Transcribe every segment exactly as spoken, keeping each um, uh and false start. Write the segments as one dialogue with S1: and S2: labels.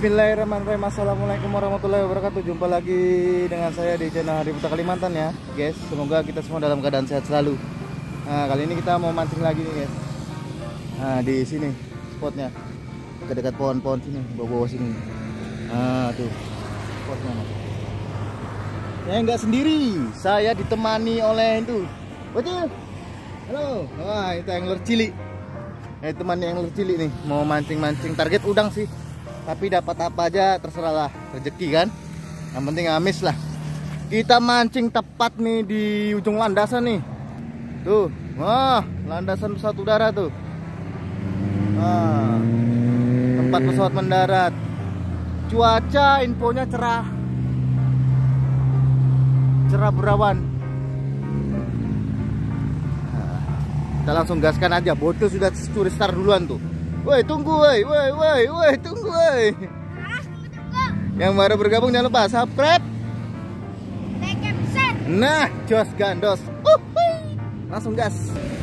S1: Bismillahirrahmanirrahim. Assalamualaikum warahmatullahi wabarakatuh. Jumpa lagi dengan saya di channel Hari Buta Kalimantan ya guys. Semoga kita semua dalam keadaan sehat selalu. Nah, kali ini kita mau mancing lagi nih guys. Nah, di sini spotnya, dekat-dekat pohon-pohon sini, bawah-bawah sini. Nah, tuh spotnya. Saya nggak sendiri, saya ditemani oleh itu Bocil. Halo. Wah, itu angler cilik. Eh, teman yang cilik nih mau mancing-mancing, target udang sih, tapi dapat apa aja terserah lah, rezeki kan, yang penting amis lah. Kita mancing tepat nih di ujung landasan nih, tuh, wah, landasan pesawat udara tuh, nah, tempat pesawat mendarat. Cuaca infonya cerah, cerah berawan. Kita langsung gaskan aja, bodoh sudah curi star duluan tuh. Woi tunggu woi, woi woi, woi tunggu woi. Yang baru bergabung jangan lupa subscribe, like and share. Nah, jos gandos. Uhuy. Langsung gas.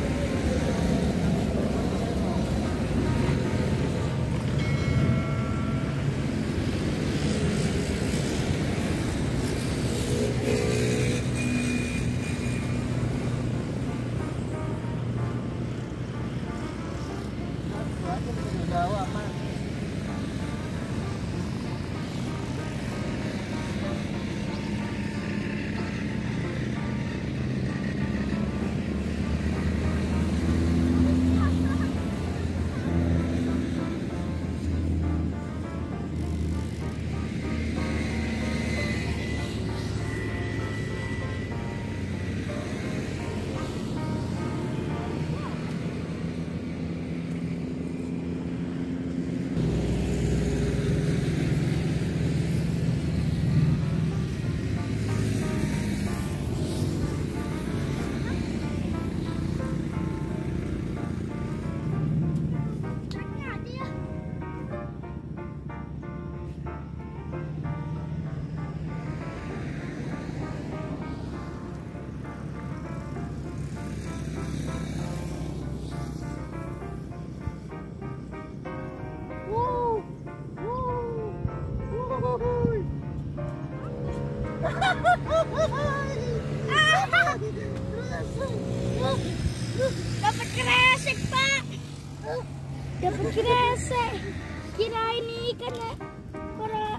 S2: Dapat kresek pak, dapat kresek. Kirain ikan ya, para.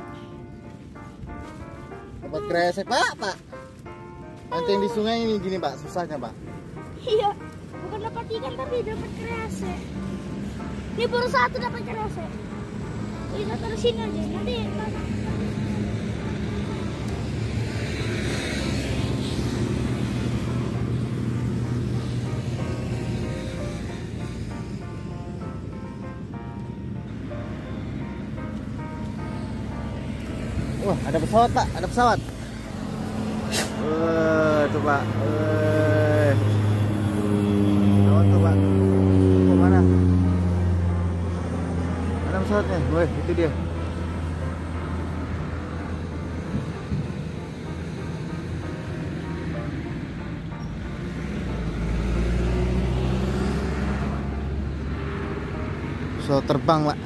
S1: Dapat kresek pak, pak. Mancing di sungai ini gini pak, susahnya pak.
S2: Iya, bukan dapat ikan tapi dapat kresek. Ini baru satu dapat kresek. Bisa taruh sini aja, nanti mana?
S1: Wah, ada pesawat pak, ada pesawat. Wah, tuh pak. Wah. Pesawat tuh pak. Ke mana? Ada pesawatnya. Wah, itu dia. Pesawat terbang pak.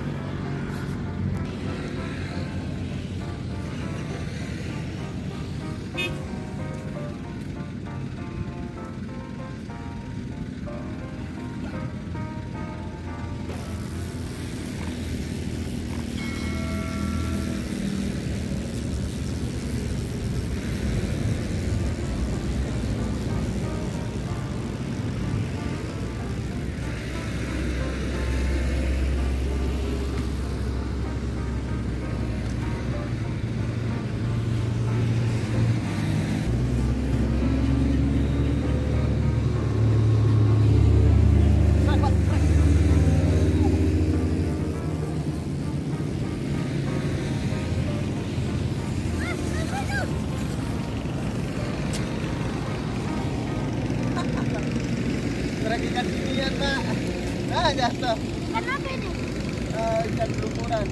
S1: Ikan ginian pak. Ah jatuh.
S2: Ikan apa ini?
S1: Uh, ikan belumuran.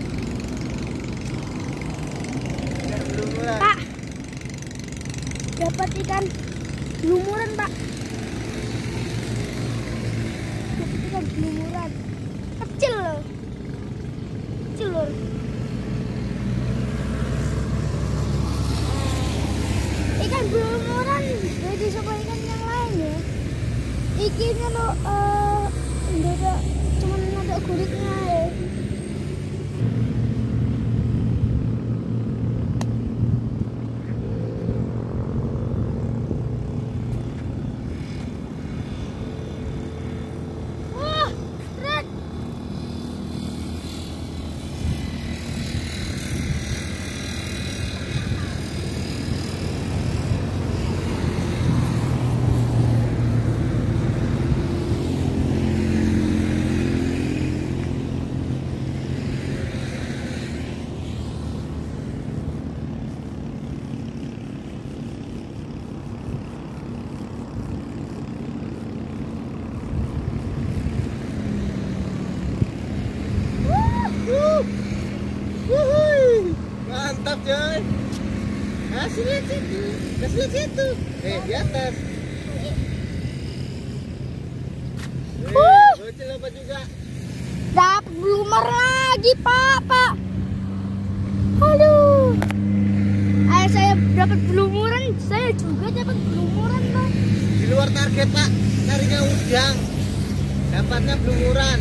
S1: Ikan belumuran.
S2: Pak, dapat ikan belumuran pak. Dapat ikan belumuran. Kecil loh. Kecil lur. Ikan belumuran beda sama ikan yang lain ya. Ikannya lo eh enggak ada, cuma ada kulitnya ya. Wah, keren.
S1: Wuhui, mantap coy. Kasih lihat situ, kasih lihat situ. Eh di atas.
S2: Uh.
S1: Bocil apa juga?
S2: Dapat bloomer lagi, Pak, Pak. Aduh. Ayo saya dapat bloomeran, saya juga dapat bloomeran, Pak.
S1: Di luar target pak, carinya udang, dapatnya blumuran.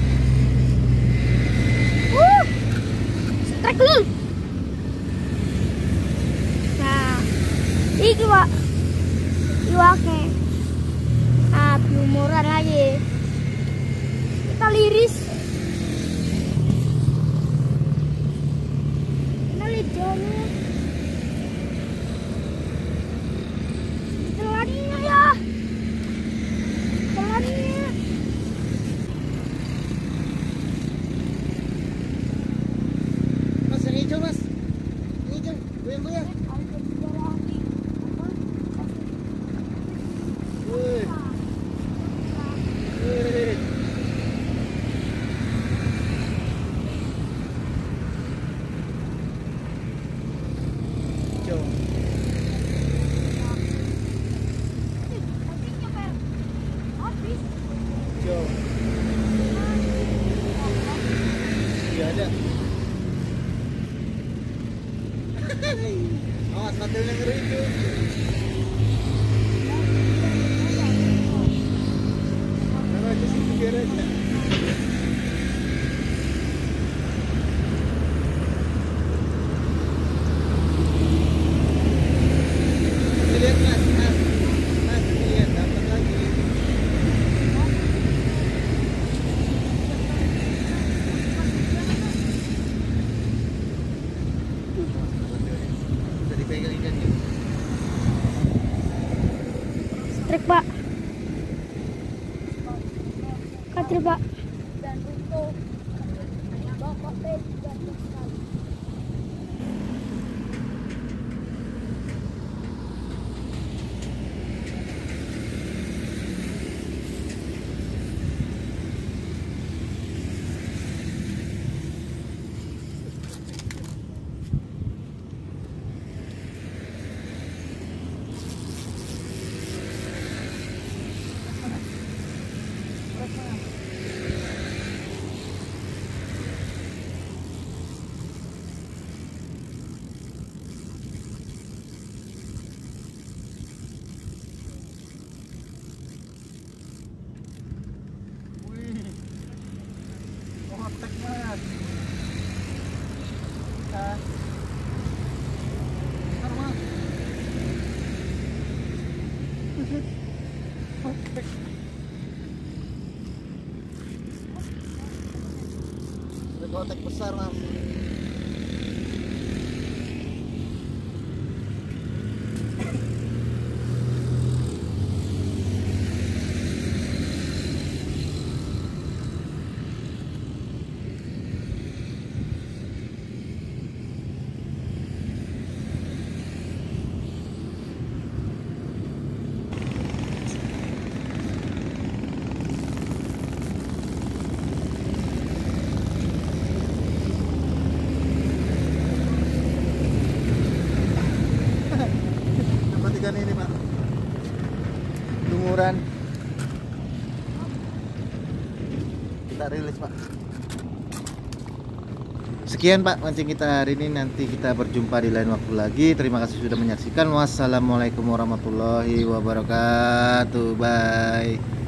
S2: Uh. Strike lu. Nah, iki Pak. Iwaknya. Ah, bloomeran lagi. Kita liris. Kita lidahnya. Telannya ya. Telannya.
S1: Mas yang hijau mas, yang hijau, goyang-goyang. Wih. Wih. Hijau. Hijau. Iya ada. Awas patilnya ngeri itu. Taruh aja sih, biar aja. Lihat mas, mas, mas, lihat dapat lagi. Bisa dipegang ikannya.
S2: Strike Pak. Katil Pak. Dan untuk bapak dan sekali.
S1: Wih, kotak mas. Ah. Bentar, mas. Kotak. Ada kotak besar mas. Dapat ikan ini pak, lumuran. Kita rilis pak. Sekian Pak mancing kita hari ini, nanti kita berjumpa di lain waktu lagi. Terima kasih sudah menyaksikan. Wassalamualaikum warahmatullahi wabarakatuh. Bye.